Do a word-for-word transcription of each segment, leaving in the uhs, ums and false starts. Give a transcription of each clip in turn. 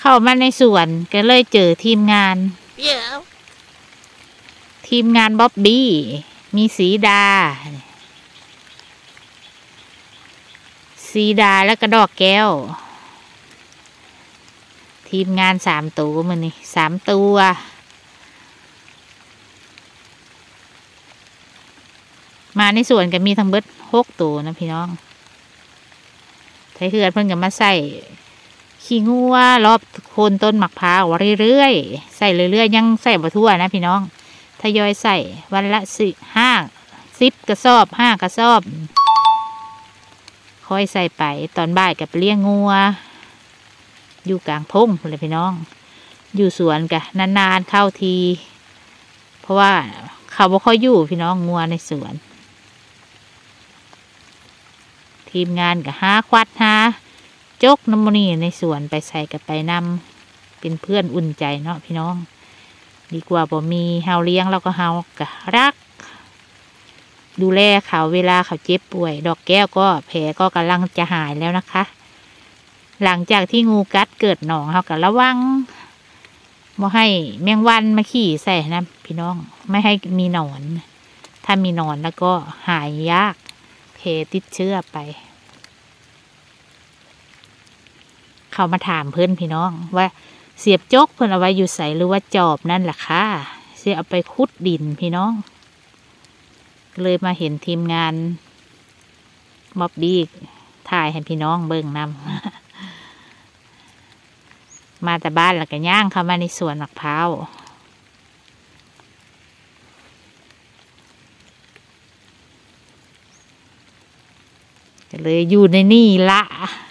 เข้ามาในสวนก็เลยเจอทีมงาน yeah. ทีมงานบ๊อบบี้มีสีดาสีดาแล้วก็ดอกแก้วทีมงานสามตัวมันนี่สามตัวมาในสวนก็มีทั้งเบิดหกตัวนะพี่น้องไทยเฮือนเพิ่งจะมาใส่ขี้งัวรอบโคนต้นหมักพร้าวเรื่อยๆใส่เรื่อยๆยังใส่บ่ทั่วนะพี่น้องทยอยใส่วันละสิห้าสิบกระสอบห้ากระสอบค่อยใส่ไปตอนบ่ายกับเลี้ยงงัวอยู่กลางพงเลยพี่น้องอยู่สวนกะนานๆเข้าทีเพราะว่าเขาบ่ค่อยอยู่พี่น้องงัวในสวนทีมงานกับหาควัดหาจกน้ำมันนี่ในสวนไปใส่กับไปนำเป็นเพื่อนอุ่นใจเนาะพี่น้องดีกว่าบ่มีเฮาเลี้ยงแล้วก็เฮากะรักดูแลเขาเวลาเขาเจ็บป่วยดอกแก้วก็แผลก็กำลังจะหายแล้วนะคะหลังจากที่งูกัดเกิดหนองเขาก็ระวังบ่ให้แมงวันมาขี่ใส่นะพี่น้องไม่ให้มีหนอนถ้ามีหนอนแล้วก็หายยากแผลติดเชื้อไปเขามาถามเพื่อนพี่น้องว่าเสียบจกเพื่อนเอาไว้อยู่ใส่หรือว่าจอบนั่นแหละค่ะเสียเอาไปขุดดินพี่น้องเลยมาเห็นทีมงานบ๊อบบี้ถ่ายให้พี่น้องเบิ่งนำมาแต่บ้านแล้วก็ย่างเข้ามาในสวนมะพร้าวก็เลยอยู่ในนี่ละ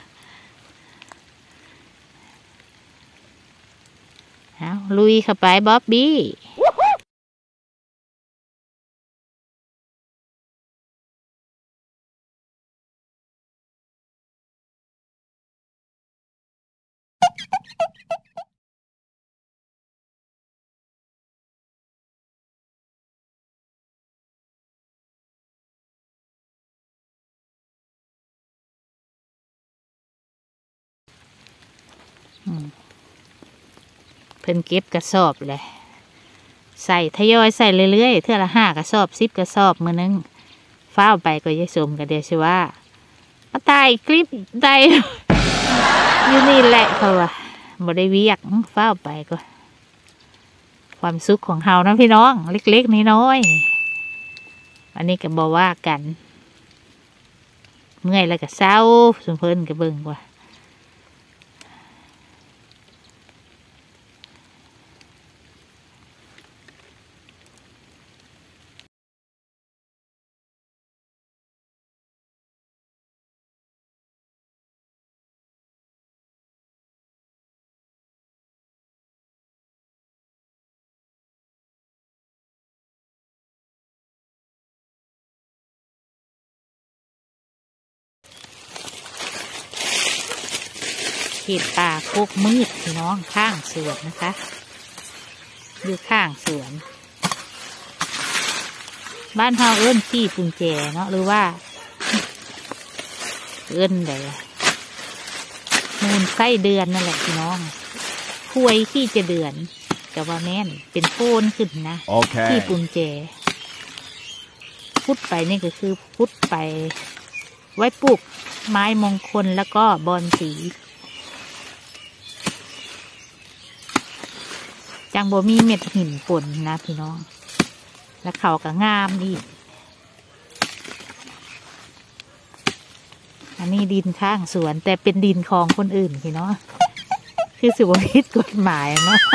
เอาลุยเข้าไปบ๊อบบี้เพิ่นเก็บกระสอบเลยใส่ทยอยใส่เรื่อยๆเท่าละห้ากระสอบสิบกระสอบมือนึงฟ้าไปก็ยายสมกันเดียวใช่ว่ามาตายคลิปตายอยู่นี่แหละเขาว่าบ่ได้เวียกฟ้าไปก็ความสุขของเฮานะพี่น้องเล็กๆน้อยๆอันนี้ก็บอกว่ากันเมื่อยแล้วก็เศร้าสมเพิ่นก็เบิ่งว่าเห็ดป่าโคกมืดพี่น้องข้างสวนนะคะอยู่ข้างสวนบ้านเฮาเอิ้นขี้ปุงแจเนาะหรือว่าเอิ้นอะไรมูลไส้เดือนนั่นแหละพี่น้องคุยขี้จะเดือนแต่ว่าแม่นเป็นโพนขึ้นนะ okay. ขี้ปุงแจพุดไปนี่ก็คือพุดไปไว้ปลูกไม้มงคลแล้วก็บอนสีจังบ่มีเม็ดหินป่นนะพี่น้องแล้วเขาก็งามอีกอันนี้ดินข้างสวนแต่เป็นดินของคนอื่นพี่น้องคือสิว่าผิดกฎหมายเนาะ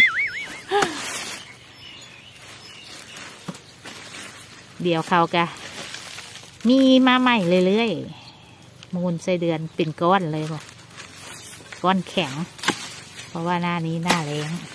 เดี๋ยวเขาก็มีมาใหม่เรื่อยๆมูลไส้เดือนเป็นก้อนเลยบอกก้อนแข็งเพราะว่าหน้านี้หน้าแรง